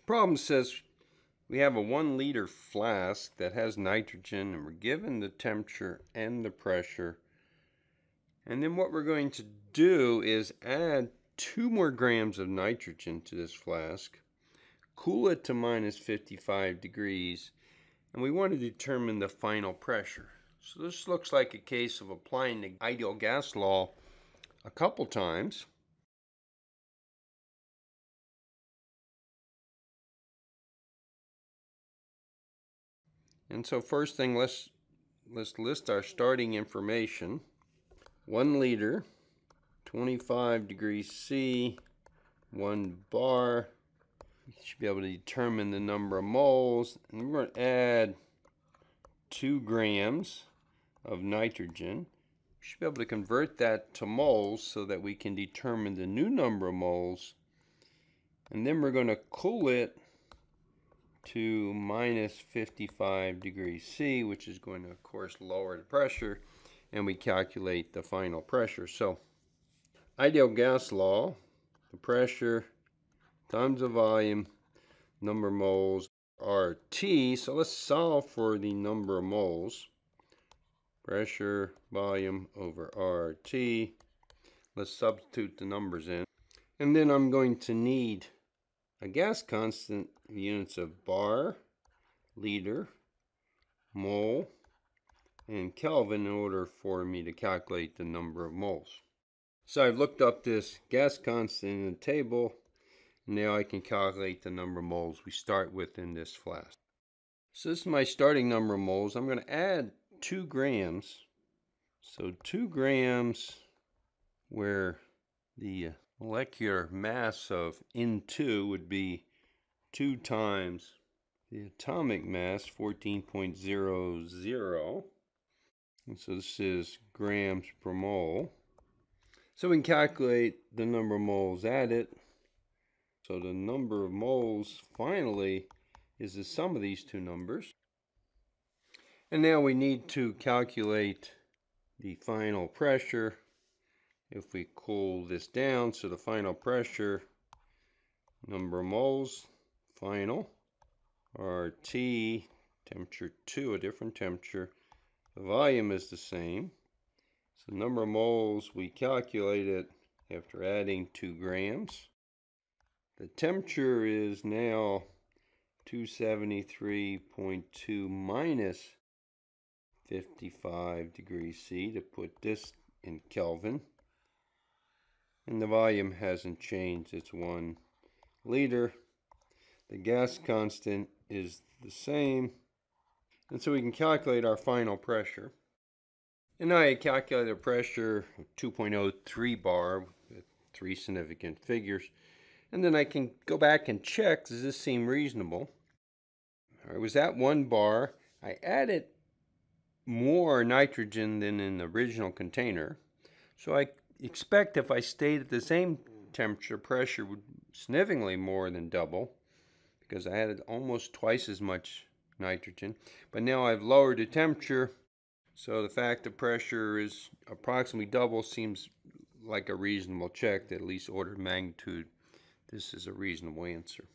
Problem says we have a 1 liter flask that has nitrogen, and we're given the temperature and the pressure. And then what we're going to do is add 2 more grams of nitrogen to this flask, cool it to minus 55 degrees, and we want to determine the final pressure. So this looks like a case of applying the ideal gas law a couple times. And so first thing, let's list our starting information. 1 liter, 25 degrees C, 1 bar. You should be able to determine the number of moles. And we're going to add 2 grams of nitrogen. We should be able to convert that to moles so that we can determine the new number of moles. And then we're going to cool it to minus 55 degrees C, which is going to, of course, lower the pressure, and we calculate the final pressure. So, ideal gas law, the pressure times the volume, number of moles, RT. So let's solve for the number of moles. Pressure, volume over RT. Let's substitute the numbers in. And then I'm going to need a gas constant in units of bar, liter, mole, and Kelvin in order for me to calculate the number of moles. So I've looked up this gas constant in the table. Now I can calculate the number of moles we start with in this flask. So this is my starting number of moles. I'm going to add 2 grams. So 2 grams, where the molecular mass of N2 would be 2 times the atomic mass, 14.00. And so this is grams per mole. So we can calculate the number of moles added. So the number of moles finally is the sum of these two numbers. And now we need to calculate the final pressure. If we cool this down, so the final pressure, number of moles, final, RT, temperature 2, a different temperature. The volume is the same. So number of moles, we calculated after adding 2 grams. The temperature is now 273.2 minus 55 degrees C, to put this in Kelvin. And the volume hasn't changed, it's 1 liter. The gas constant is the same. And so we can calculate our final pressure. And I calculated a pressure of 2.03 bar with 3 significant figures. And then I can go back and check, does this seem reasonable? I was at 1 bar. I added more nitrogen than in the original container. So I expect if I stayed at the same temperature, pressure would significantly more than double, because I added almost twice as much nitrogen. But now I've lowered the temperature, so the fact that pressure is approximately double seems like a reasonable check, that at least order of magnitude, this is a reasonable answer.